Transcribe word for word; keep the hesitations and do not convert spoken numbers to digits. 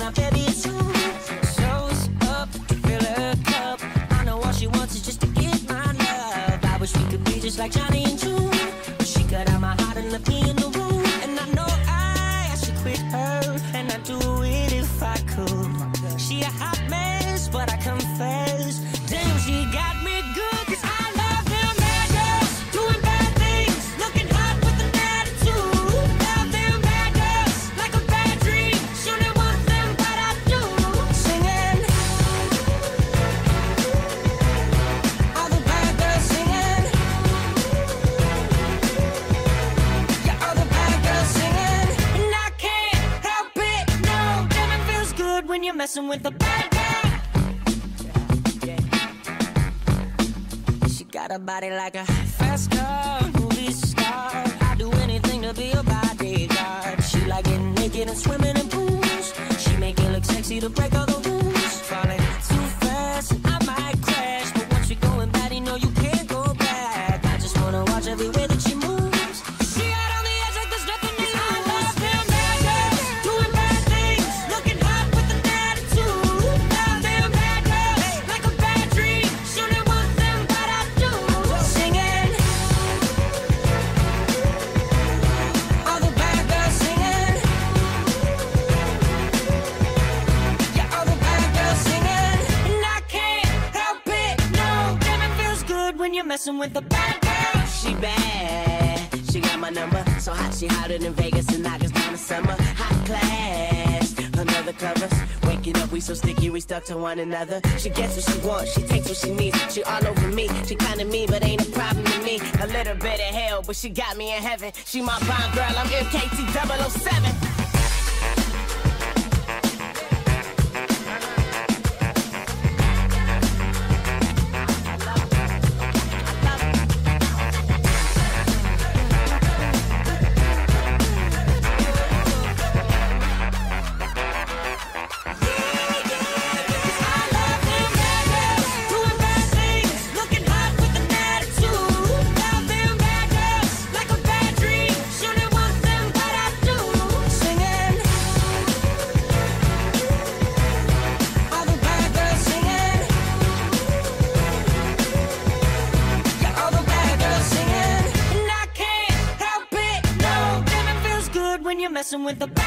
now, baby, it's true. Shows up to fill her cup. I know all she wants is just to get my love. I wish we could be just like Johnny and June. But she cut out my heart and left me in the room. And I know I, I should quit her, and I'd do it if I could. She a hot mess, but I confess, damn, she got me good. 'Cause I love them bad girls, doing bad things, looking hot with an attitude. Love them bad girls, like a bad dream. Shouldn't want them, but I do. Singing, all the bad girls singing. Yeah, all the bad girls singing. And I can't help it, no, damn, it feels good when you're messing with the bad girl. Got a body like a fast car, movie star. I'd do anything to be a bodyguard. She like getting naked and swimming in pools. She make it look sexy to break all the rules. Falling too fast and I might crash, but once you're going bad, you know you can't go back. I just wanna watch every way that she moves. She out on the edge like there's nothing to lose. I love them bad girls, doing bad things, looking hot with an attitude. Love them bad girls, like a bad dream. Shouldn't want them, but I do. Singing, all the bad girls singing. Yeah, all the bad girls singing. And I can't help it, no, damn, it feels good when you're messing with the bad girl. She bad, she got my number. So hot, she hotter than Vegas and knock us down the summer. Hot class, another covers. Waking up, we so sticky, we stuck to one another. She gets what she wants, she takes what she needs. She all over me, she kinda mean, but ain't a problem to me. A little bit of hell, but she got me in heaven. She my bomb girl, I'm M K T double oh seven. When you're messing with the